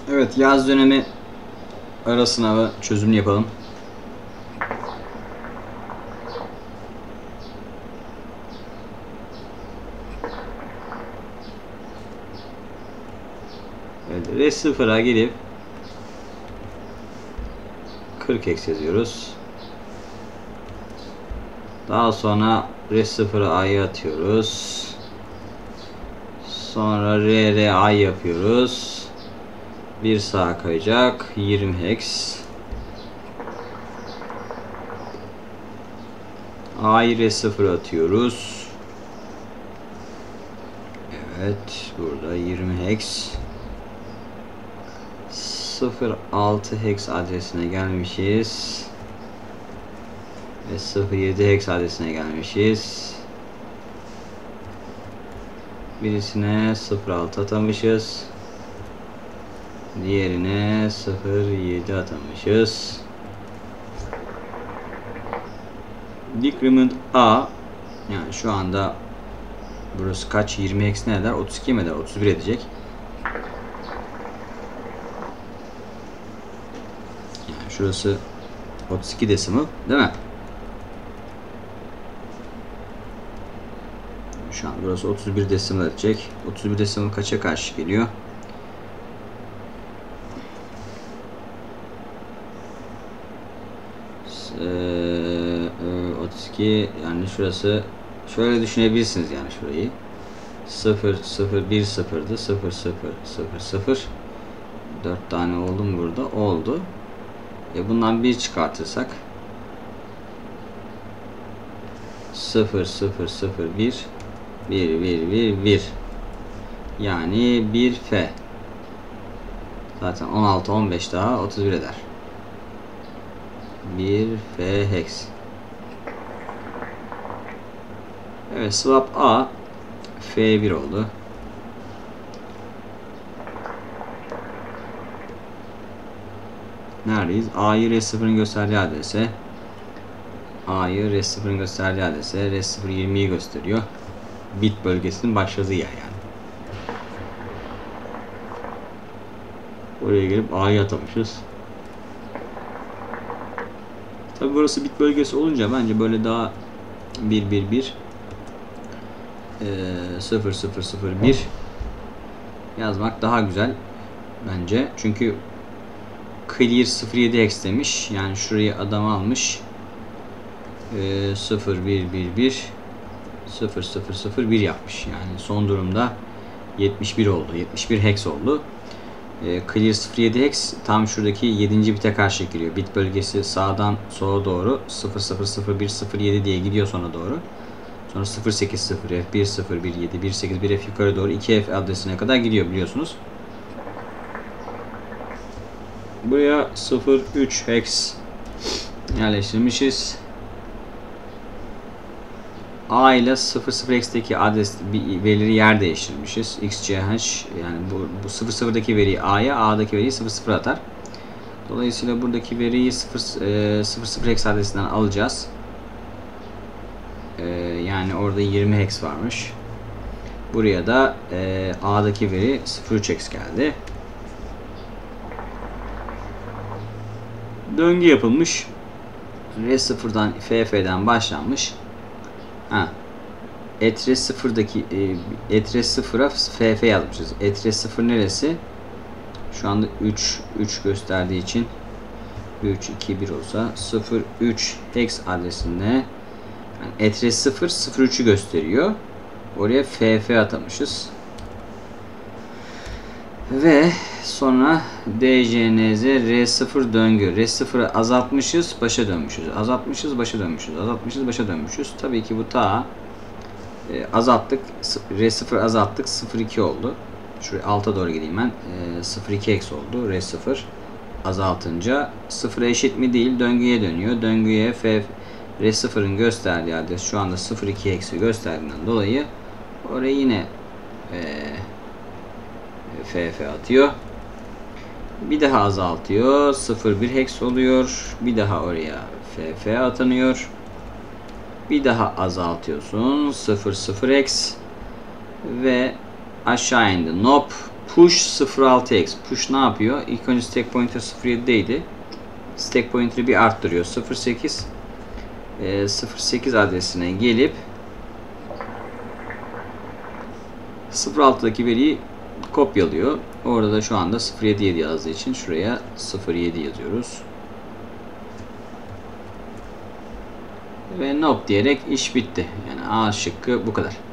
Evet, yaz dönemi ara sınavı çözümünü yapalım. Evet, R0'a gelip 40x yazıyoruz. Daha sonra R0'a A'yı atıyoruz. Sonra R I yapıyoruz. Bir sağa kayacak. 20 hex. A'yı R0'a atıyoruz. Evet. Burada 20 hex. 06 hex adresine gelmişiz. Ve 07 hex adresine gelmişiz. Birisine 06 atamışız. Diğerine 07 atamışız. Decrement A, yani şu anda burası kaç? 20 hex ne eder? 32 mi eder? 31 edecek. Yani şurası 32 decimal değil mi? Şu an burası 31 decimal edecek. 31 decimal kaça karşı geliyor? Ee, 32, yani şurası şöyle düşünebilirsiniz, yani şurayı 0 0 1 0'dı, 0 0 0 0 4 tane oldu mu burada? Oldu. Bundan 1 çıkartırsak 0 0 0 1 1 1 1 1, yani 1 F. Zaten 16 15 daha 31 eder. 1 F hex. Evet, swap A F1 oldu. Neredeyiz? A'yı R0'ın gösterdiği adrese. A'yı R0'ın gösterdiği adrese. R0 20'yi gösteriyor. Bit bölgesinin başladığı yer yani. Oraya gelip A'yı atamışız. Tabi burası bit bölgesi olunca bence böyle daha 1 1 1 0 0 0 1 yazmak daha güzel bence. Çünkü clear 07 hex demiş. Yani şurayı adam almış. 0 1 1 1 0 0 0 1 yapmış. Yani son durumda 71 oldu. 71 hex oldu. Clear 07 hex tam şuradaki 7. bite karşı giriyor. Bit bölgesi sağdan sola doğru 0 0 0 1 0 7 diye gidiyor sona doğru. Sonra 0 8 0 F 1 0 1 7 1 8 1 F yukarı doğru 2 F adresine kadar gidiyor biliyorsunuz. Buraya 0 3 hex yerleştirmişiz. A ile 00 hex'teki adres verileri yer değiştirmişiz. XCH, yani bu 00'daki veriyi A'ya, A'daki veriyi 00 atar. Dolayısıyla buradaki veriyi 00 hex adresinden alacağız. Yani orada 20 hex varmış. Buraya da A'daki veri 03 hex geldi. Döngü yapılmış. R0'dan FF'den başlanmış. ETRE0'daki ETRE0'a FF yazmışız. ETRE0 neresi? Şu anda 3 gösterdiği için 3 2 1 olsa 03 hex adresinde, yani ETRE0 03'ü gösteriyor. Oraya FF atamışız. Ve sonra DJNZ R0 döngü. R0'ı azaltmışız, başa dönmüşüz. Azaltmışız, başa dönmüşüz. Azaltmışız, başa dönmüşüz. Tabii ki bu ta azalttık. R0 azalttık. 02 oldu. Şuraya alta doğru gideyim ben. 02 hex oldu. R0 azaltınca 0'a eşit mi değil, döngüye dönüyor. Döngüye R0'ın gösterdiği adres şu anda 02 hex'i gösterdiğinden dolayı oraya yine FF atıyor. Bir daha azaltıyor. 01 hex oluyor. Bir daha oraya FF atanıyor. Bir daha azaltıyorsun. 00 hex ve aşağı indi. Nop push 06x. Push ne yapıyor? İlk önce stack pointer 07'deydi. Stack pointer'ı bir arttırıyor. 08 adresine gelip 06'daki veriyi kopyalıyor. Orada da şu anda 077 yazdığı için şuraya 07 yazıyoruz. Ve nope diyerek iş bitti. Yani A şıkkı bu kadar.